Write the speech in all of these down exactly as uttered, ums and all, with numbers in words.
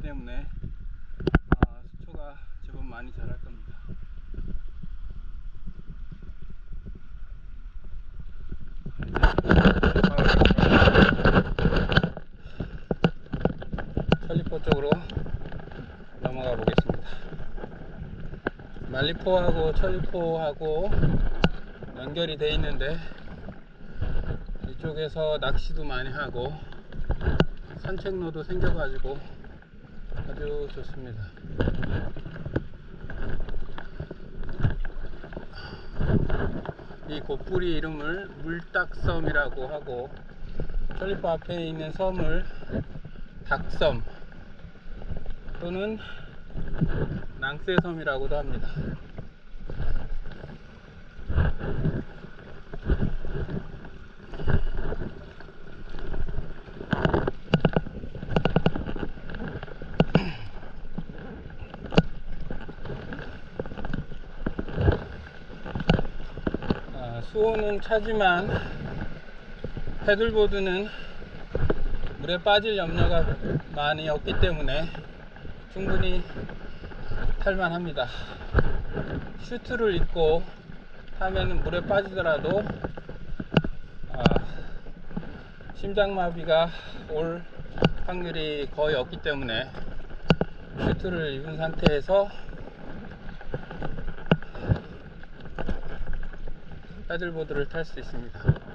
때문에 아, 수초가 제법 많이 자랄 겁니다. 천리포 쪽으로 넘어가 보겠습니다. 만리포하고 천리포하고 연결이 돼 있는데 이쪽에서 낚시도 많이 하고 산책로도 생겨가지고 아주 좋습니다. 이 곧뿌리 이름을 물딱섬이라고 하고 천리포 앞에 있는 섬을 닭섬 또는 낭새섬이라고도 합니다. 아, 수온은 차지만 패들보드는 물에 빠질 염려가 많이 없기 때문에 충분히 탈만합니다. 슈트를 입고 타면 물에 빠지더라도 아, 심장마비가 올 확률이 거의 없기 때문에 슈트를 입은 상태에서 패들보드를 탈 수 있습니다.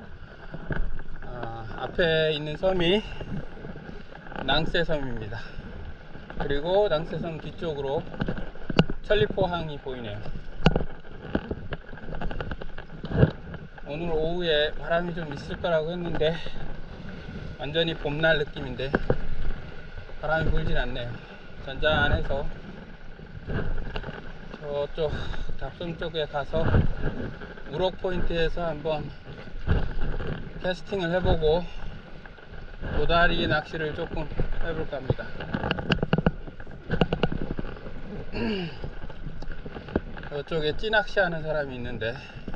아, 앞에 있는 섬이 낭새섬입니다. 그리고 낭새섬 뒤쪽으로 천리포항이 보이네요. 오늘 오후에 바람이 좀 있을 거라고 했는데 완전히 봄날 느낌인데 바람이 불진 않네요. 잔잔해서 저쪽 답섬 쪽에 가서 우럭 포인트에서 한번 캐스팅을 해보고 도다리 낚시를 조금 해볼까 합니다. 저쪽에 찌낚시 하는 사람이 있는데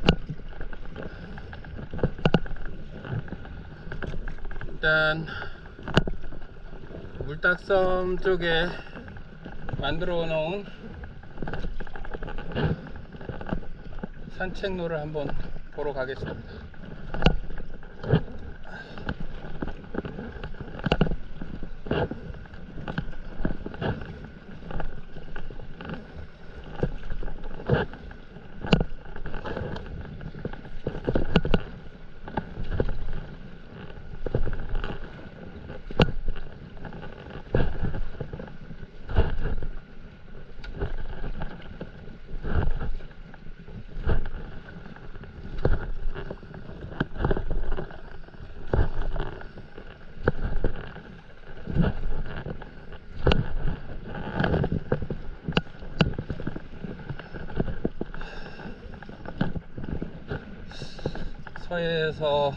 일단 물딱섬 쪽에 만들어 놓은 산책로를 한번 보러 가겠습니다. 서해에서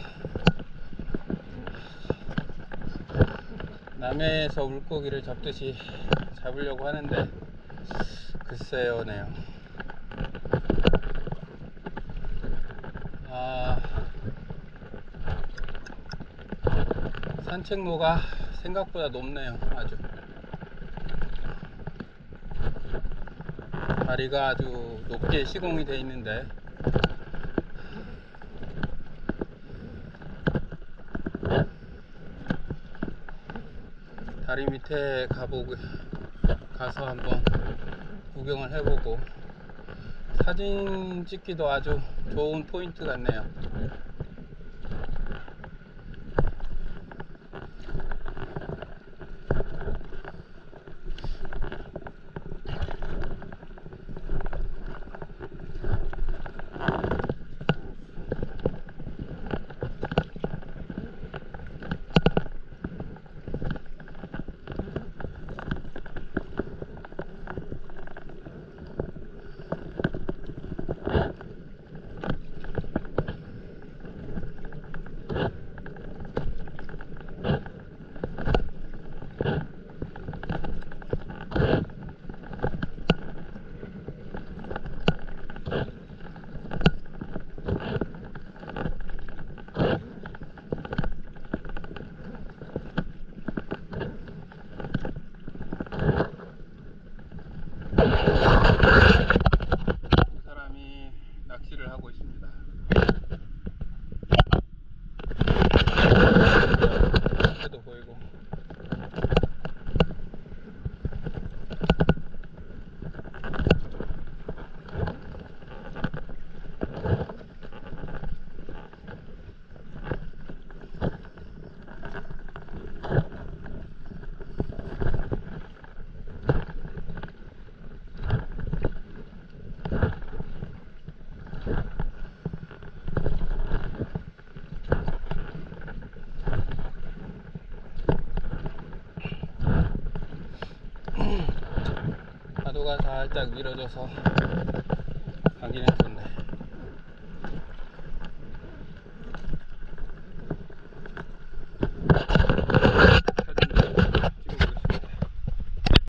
남해에서 물고기를 잡듯이 잡으려고 하는데 글쎄요네요. 아, 산책로가 생각보다 높네요. 아주 다리가 아주 높게 시공이 되어 있는데 다리 밑에 가보고 가서 한번 구경을 해보고 사진 찍기도 아주 좋은 포인트 같네요. 속도가 살짝 밀어줘서 가기는 좋네.